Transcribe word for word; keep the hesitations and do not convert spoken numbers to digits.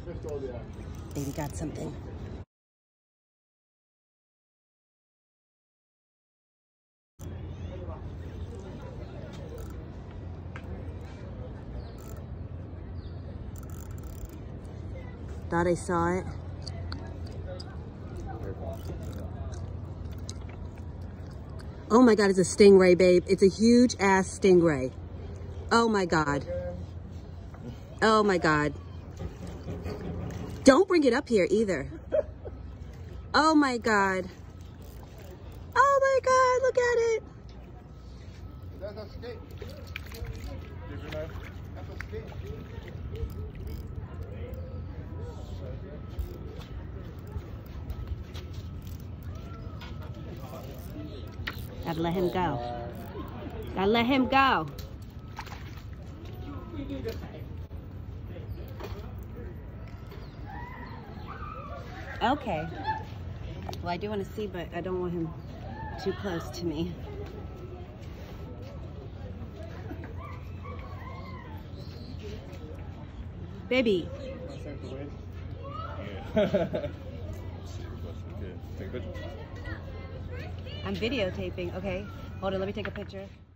Baby got something. Thought I saw it. Oh my God, it's a stingray, babe. It's a huge ass stingray. Oh my God. Oh my God. Don't bring it up here either. Oh my God. Oh my God, look at it. That's a skate. That's a skate. Gotta let him go. Gotta let him go. Okay. Well, I do want to see, but I don't want him too close to me. Baby. I'm videotaping. Okay. Hold on, let me take a picture.